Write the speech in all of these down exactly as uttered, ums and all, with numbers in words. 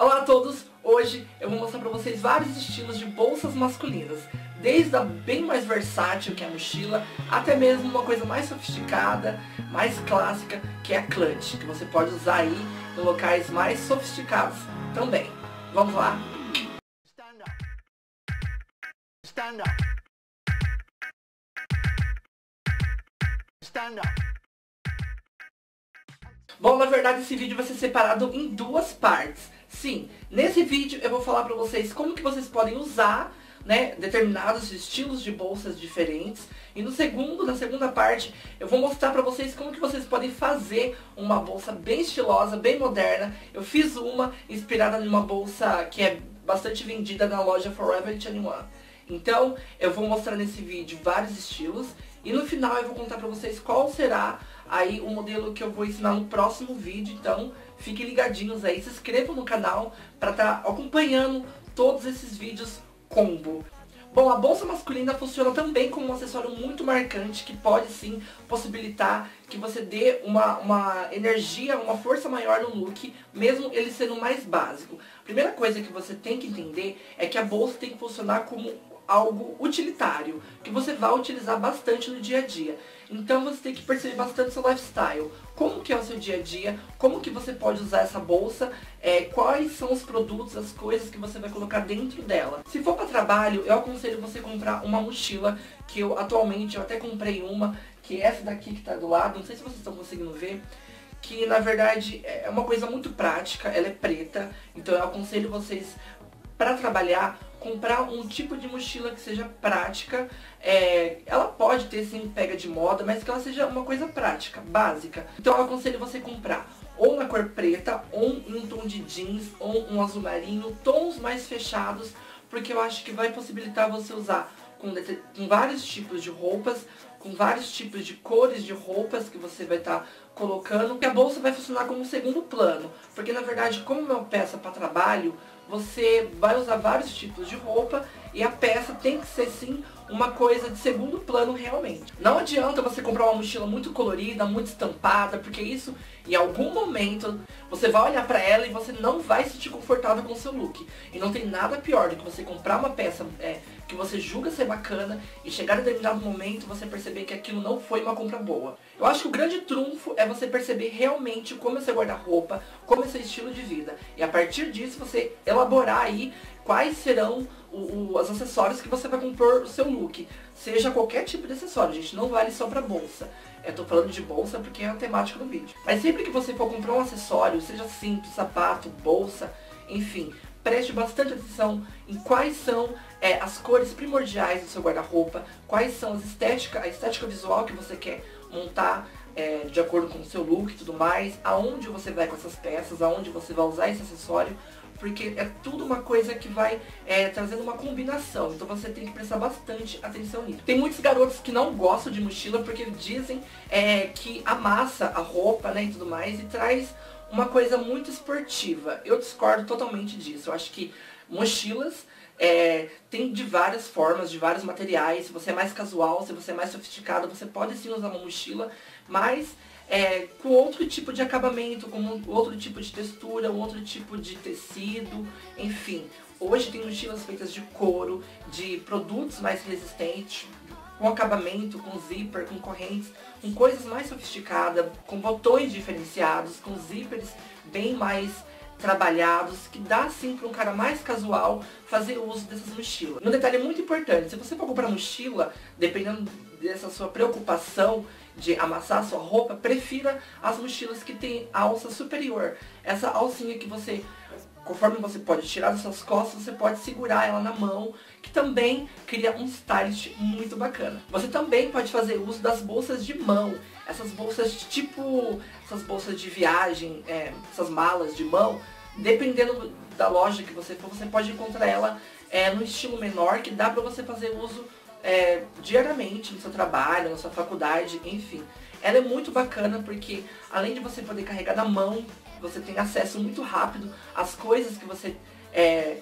Olá a todos! Hoje eu vou mostrar pra vocês vários estilos de bolsas masculinas, desde a bem mais versátil, que é a mochila, até mesmo uma coisa mais sofisticada, mais clássica, que é a clutch, que você pode usar aí em locais mais sofisticados também. Vamos lá? Stand up. Stand up. Stand up. Bom, na verdade esse vídeo vai ser separado em duas partes. Sim, nesse vídeo eu vou falar pra vocês como que vocês podem usar, né, determinados estilos de bolsas diferentes. E no segundo, na segunda parte, eu vou mostrar pra vocês como que vocês podem fazer uma bolsa bem estilosa, bem moderna. Eu fiz uma inspirada numa bolsa que é bastante vendida na loja Forever vinte e um. Então, eu vou mostrar nesse vídeo vários estilos. E no final eu vou contar pra vocês qual será aí o modelo que eu vou ensinar no próximo vídeo. Então, fiquem ligadinhos aí, se inscrevam no canal para estar tá acompanhando todos esses vídeos combo. Bom, a bolsa masculina funciona também como um acessório muito marcante que pode sim possibilitar que você dê uma, uma energia, uma força maior no look, mesmo ele sendo mais básico. A primeira coisa que você tem que entender é que a bolsa tem que funcionar como algo utilitário, que você vai utilizar bastante no dia a dia. Então você tem que perceber bastante o seu lifestyle, como que é o seu dia a dia, como que você pode usar essa bolsa, é, quais são os produtos, as coisas que você vai colocar dentro dela. Se for para trabalho, eu aconselho você comprar uma mochila, que eu atualmente eu até comprei uma, que é essa daqui que está do lado, não sei se vocês estão conseguindo ver, que na verdade é uma coisa muito prática, ela é preta, então eu aconselho vocês para trabalhar, comprar um tipo de mochila que seja prática. É, ela pode ter sim pega de moda, mas que ela seja uma coisa prática, básica. Então eu aconselho você comprar ou na cor preta, ou em um tom de jeans, ou um azul marinho, tons mais fechados, porque eu acho que vai possibilitar você usar com, com vários tipos de roupas, com vários tipos de cores de roupas que você vai estar tá colocando, que a bolsa vai funcionar como segundo plano, porque na verdade, como é uma peça para trabalho, você vai usar vários tipos de roupa e a peça tem que ser sim uma coisa de segundo plano realmente. Não adianta você comprar uma mochila muito colorida, muito estampada, porque isso em algum momento você vai olhar pra ela e você não vai se sentir confortável com o seu look. E não tem nada pior do que você comprar uma peça é, que você julga ser bacana e chegar em determinado momento você perceber que aquilo não foi uma compra boa. Eu acho que o grande trunfo é você perceber realmente como é seu guarda-roupa, como é seu estilo de vida. E a partir disso você elaborar aí quais serão o, o, os acessórios que você vai compor o seu look. Seja qualquer tipo de acessório, gente, não vale só pra bolsa. Eu tô falando de bolsa porque é a temática do vídeo. Mas sempre que você for comprar um acessório, seja simples, sapato, bolsa, enfim, preste bastante atenção em quais são é, as cores primordiais do seu guarda-roupa, quais são as estética, a estética visual que você quer montar é, de acordo com o seu look e tudo mais, aonde você vai com essas peças, aonde você vai usar esse acessório, porque é tudo uma coisa que vai é, trazendo uma combinação, então você tem que prestar bastante atenção nisso. Tem muitos garotos que não gostam de mochila porque dizem é, que amassa a roupa, né, e tudo mais, e traz uma coisa muito esportiva. Eu discordo totalmente disso. Eu acho que mochilas é, tem de várias formas, de vários materiais. Se você é mais casual, se você é mais sofisticado, você pode sim usar uma mochila, mas é, com outro tipo de acabamento, com outro tipo de textura, outro tipo de tecido, enfim. Hoje tem mochilas feitas de couro, de produtos mais resistentes, com acabamento, com zíper, com correntes, com coisas mais sofisticadas, com botões diferenciados, com zíperes bem mais trabalhados, que dá sim para um cara mais casual fazer uso dessas mochilas. Um detalhe muito importante, se você for comprar mochila, dependendo dessa sua preocupação de amassar a sua roupa, prefira as mochilas que tem alça superior. Essa alcinha que você, conforme você pode tirar das suas costas, você pode segurar ela na mão, que também cria um stylish muito bacana. Você também pode fazer uso das bolsas de mão. Essas bolsas tipo, essas bolsas de viagem, é, essas malas de mão, dependendo da loja que você for, você pode encontrar ela é, no estilo menor, que dá pra você fazer uso é, diariamente no seu trabalho, na sua faculdade, enfim. Ela é muito bacana porque, além de você poder carregar na mão, você tem acesso muito rápido às coisas que você é, que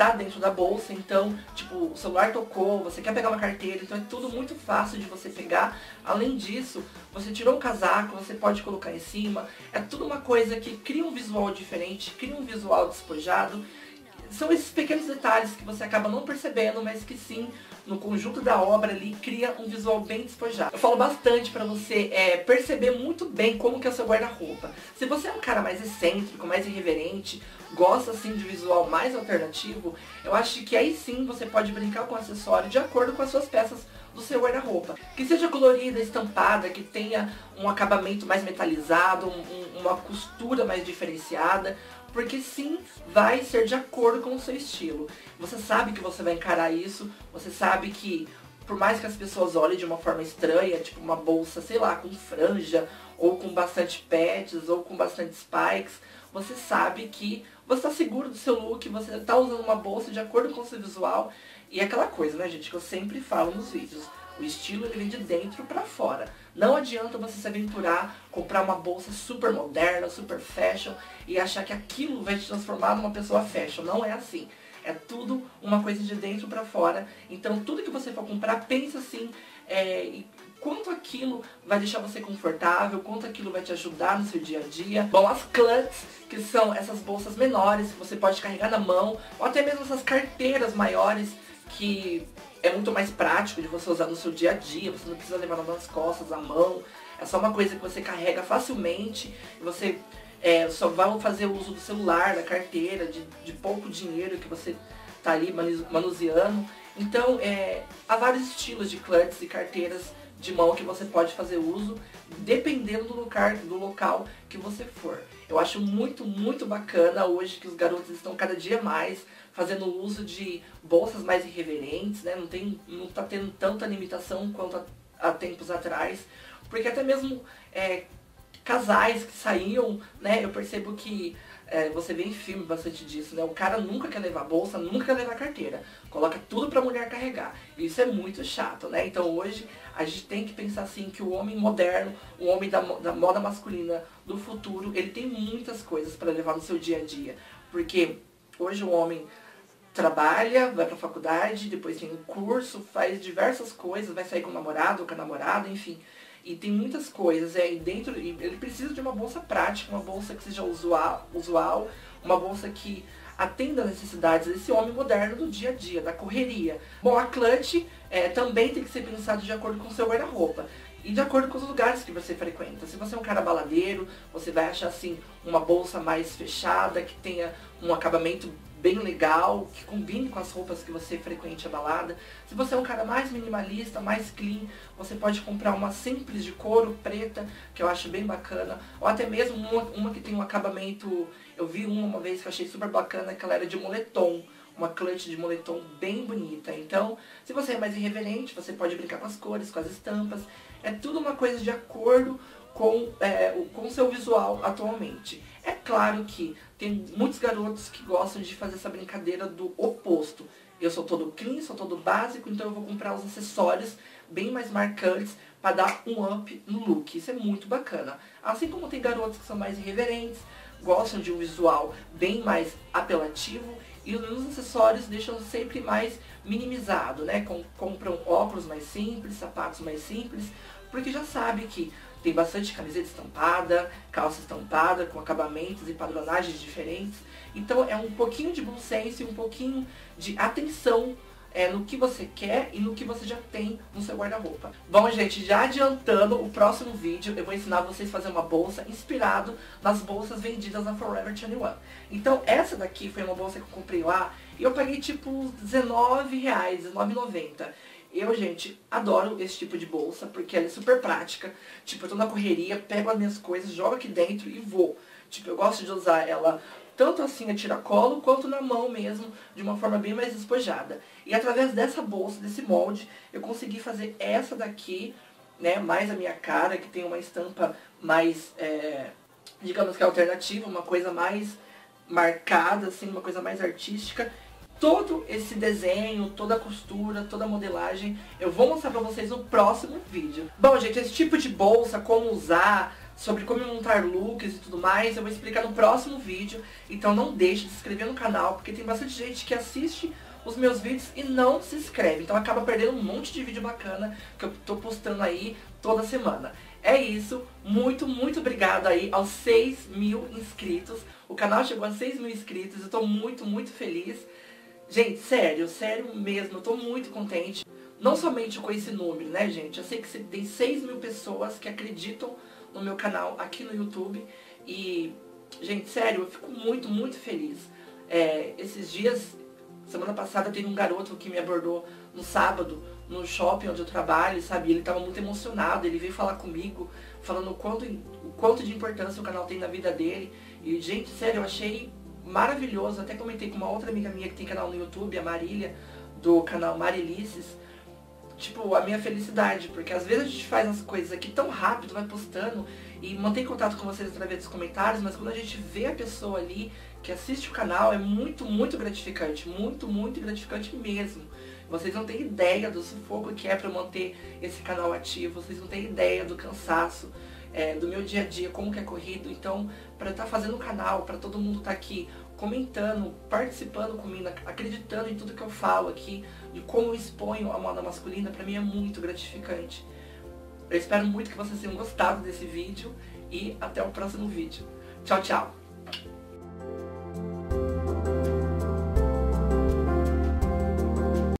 tá dentro da bolsa, então, tipo, o celular tocou, você quer pegar uma carteira, então é tudo muito fácil de você pegar. Além disso, você tirou um casaco, você pode colocar em cima, é tudo uma coisa que cria um visual diferente, cria um visual despojado. São esses pequenos detalhes que você acaba não percebendo, mas que sim, no conjunto da obra ali, cria um visual bem despojado. Eu falo bastante pra você é, perceber muito bem como que é o seu guarda-roupa. Se você é um cara mais excêntrico, mais irreverente, gosta assim de visual mais alternativo, eu acho que aí sim você pode brincar com o acessório de acordo com as suas peças do seu guarda-roupa. Que seja colorida, estampada, que tenha um acabamento mais metalizado, um, uma costura mais diferenciada, porque sim, vai ser de acordo com o seu estilo. Você sabe que você vai encarar isso, você sabe que, por mais que as pessoas olhem de uma forma estranha, tipo uma bolsa, sei lá, com franja, ou com bastante patches, ou com bastante spikes, você sabe que você está seguro do seu look, você está usando uma bolsa de acordo com o seu visual. E é aquela coisa, né, gente, que eu sempre falo nos vídeos. O estilo, ele vem de dentro pra fora. Não adianta você se aventurar, comprar uma bolsa super moderna, super fashion e achar que aquilo vai te transformar numa pessoa fashion. Não é assim. É tudo uma coisa de dentro pra fora. Então, tudo que você for comprar, pensa assim, é, quanto aquilo vai deixar você confortável, quanto aquilo vai te ajudar no seu dia a dia. Bom, as clutches, que são essas bolsas menores que você pode carregar na mão, ou até mesmo essas carteiras maiores, que é muito mais prático de você usar no seu dia a dia, você não precisa levar nas costas, à mão, é só uma coisa que você carrega facilmente, e você é, só vai fazer uso do celular, da carteira, de, de pouco dinheiro que você tá ali manuseando. Então, é, há vários estilos de clutches e carteiras de mão que você pode fazer uso, dependendo do local, do local que você for. Eu acho muito, muito bacana hoje que os garotos estão cada dia mais fazendo uso de bolsas mais irreverentes, né? Não tem, não tá tendo tanta limitação quanto há, há tempos atrás, porque até mesmo é, casais que saíam, né? Eu percebo que é, você vê em filme bastante disso, né? O cara nunca quer levar bolsa, nunca quer levar carteira, coloca tudo pra mulher carregar. Isso é muito chato, né? Então hoje a gente tem que pensar assim que o homem moderno, o homem da, da moda masculina do futuro, ele tem muitas coisas para levar no seu dia a dia, porque hoje o homem trabalha, vai pra faculdade, depois tem um curso, faz diversas coisas, vai sair com o namorado ou com a namorada, enfim. E tem muitas coisas, é, e dentro, e ele precisa de uma bolsa prática, uma bolsa que seja usual, usual, uma bolsa que atenda às necessidades desse homem moderno do dia a dia, da correria. Bom, a clutch é, também tem que ser pensado de acordo com o seu guarda-roupa e de acordo com os lugares que você frequenta. Se você é um cara baladeiro, você vai achar assim uma bolsa mais fechada, que tenha um acabamento bem legal, que combine com as roupas que você frequente a balada. Se você é um cara mais minimalista, mais clean, você pode comprar uma simples de couro preta, que eu acho bem bacana, ou até mesmo uma, uma que tem um acabamento, eu vi uma uma vez que eu achei super bacana, que ela era de moletom, uma clutch de moletom bem bonita. Então, se você é mais irreverente, você pode brincar com as cores, com as estampas, é tudo uma coisa de acordo com é, o com seu visual atualmente. É claro que tem muitos garotos que gostam de fazer essa brincadeira do oposto. Eu sou todo clean, sou todo básico, então eu vou comprar os acessórios bem mais marcantes para dar um up no look. Isso é muito bacana. Assim como tem garotos que são mais irreverentes, gostam de um visual bem mais apelativo, e os acessórios deixam sempre mais minimizado, né? Com, compram óculos mais simples, sapatos mais simples, porque já sabe que tem bastante camiseta estampada, calça estampada, com acabamentos e padronagens diferentes. Então é um pouquinho de bom senso e um pouquinho de atenção é, no que você quer e no que você já tem no seu guarda-roupa. Bom, gente, já adiantando o próximo vídeo, eu vou ensinar vocês a fazer uma bolsa inspirado nas bolsas vendidas na Forever vinte e um. Então essa daqui foi uma bolsa que eu comprei lá e eu paguei tipo dezenove reais, dezenove reais e noventa centavos. Eu, gente, adoro esse tipo de bolsa, porque ela é super prática. Tipo, eu tô na correria, pego as minhas coisas, jogo aqui dentro e vou. Tipo, eu gosto de usar ela tanto assim a tiracolo, quanto na mão mesmo, de uma forma bem mais despojada. E através dessa bolsa, desse molde, eu consegui fazer essa daqui, né, mais a minha cara, que tem uma estampa mais, é, digamos que alternativa, uma coisa mais marcada, assim, uma coisa mais artística. Todo esse desenho, toda a costura, toda a modelagem, eu vou mostrar pra vocês no próximo vídeo. Bom, gente, esse tipo de bolsa, como usar, sobre como montar looks e tudo mais, eu vou explicar no próximo vídeo. Então não deixe de se inscrever no canal, porque tem bastante gente que assiste os meus vídeos e não se inscreve. Então acaba perdendo um monte de vídeo bacana que eu tô postando aí toda semana. É isso, muito, muito obrigado aí aos seis mil inscritos. O canal chegou a seis mil inscritos, eu tô muito, muito feliz. Gente, sério, sério mesmo, eu tô muito contente. Não somente com esse número, né, gente? Eu sei que tem seis mil pessoas que acreditam no meu canal aqui no YouTube. E, gente, sério, eu fico muito, muito feliz. É, esses dias, semana passada, teve um garoto que me abordou no sábado, no shopping onde eu trabalho, sabe? Ele tava muito emocionado, ele veio falar comigo, falando o quanto, o quanto de importância o canal tem na vida dele. E, gente, sério, eu achei maravilhoso. Até comentei com uma outra amiga minha que tem canal no YouTube, a Marília, do canal Marilices. Tipo, a minha felicidade, porque às vezes a gente faz as coisas aqui tão rápido, vai postando e mantém contato com vocês através dos comentários, mas quando a gente vê a pessoa ali que assiste o canal, é muito, muito gratificante, muito, muito gratificante mesmo. Vocês não têm ideia do sufoco que é pra eu manter esse canal ativo, vocês não têm ideia do cansaço, é, do meu dia a dia, como que é corrido. Então, pra eu estar fazendo o canal, pra todo mundo estar aqui comentando, participando comigo, acreditando em tudo que eu falo aqui, de como eu exponho a moda masculina, pra mim é muito gratificante. Eu espero muito que vocês tenham gostado desse vídeo e até o próximo vídeo. Tchau, tchau!